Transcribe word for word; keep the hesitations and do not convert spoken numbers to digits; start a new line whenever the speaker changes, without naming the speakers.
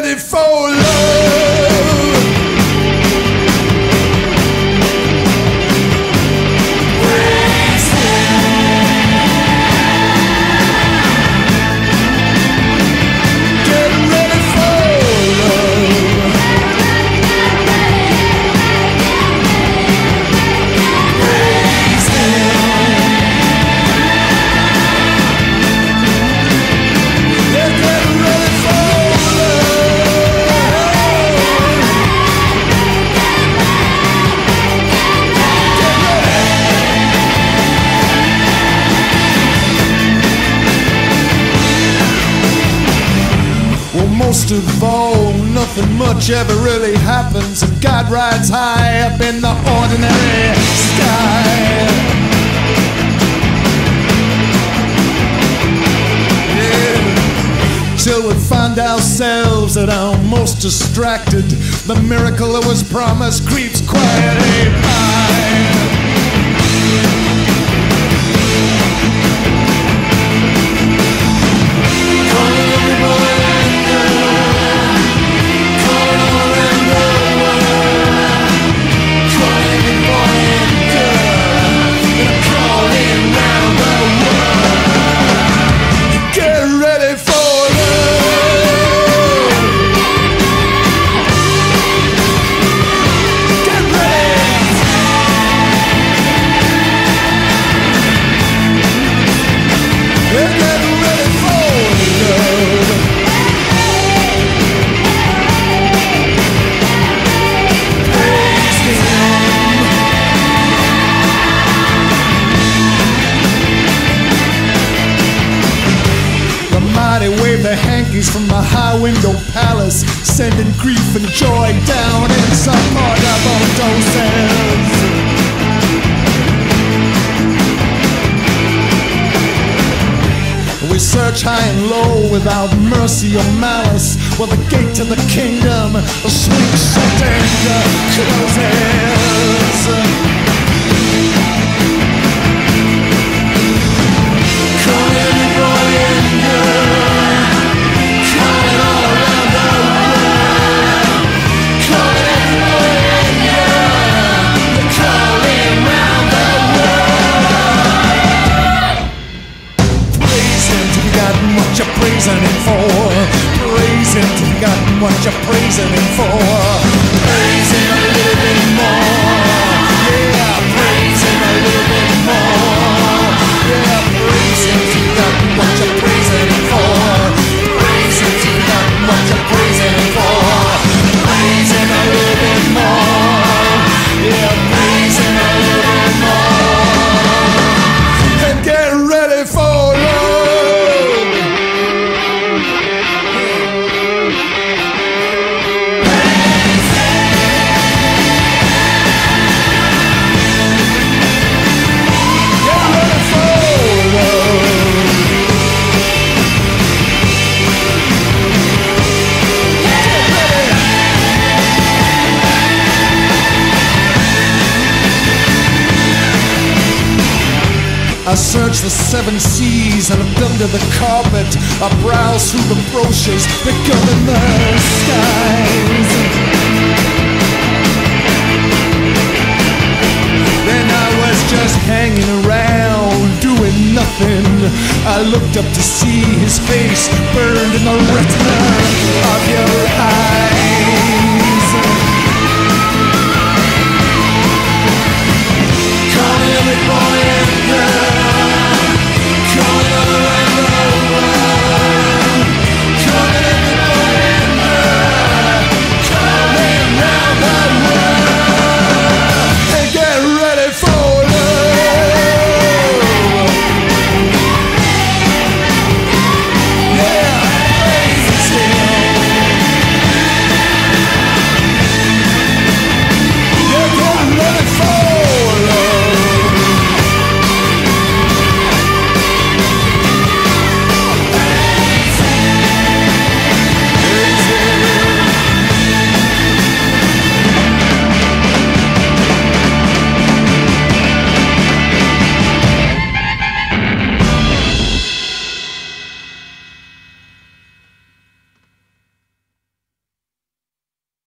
ready for love. Most of all, nothing much ever really happens, and God rides high up in the ordinary sky. Yeah. Till we find ourselves at our most distracted, the miracle that was promised creeps quietly by. Wave their hankies from the high window palace, sending grief and joy down in some part of overdoses. We search high and low without mercy or malice, while the gate to the kingdom, a sweet shutting closes. Come everybody in here. What you're praising him for, praise him till you got what you're praising him for. Praise him a little bit more, yeah. Praise him a little bit more, yeah. Praise him till you got what you're praising him for. Praise him till you got what you're praising him for. Praise him a little bit more, yeah. Praise him a little bit more, and get ready for love. I search the seven seas and I've under the carpet. I browse through the brochures that govern the skies. Then I was just hanging around, doing nothing. I looked up to see his face burned in the retina of your eyes. Come every boy.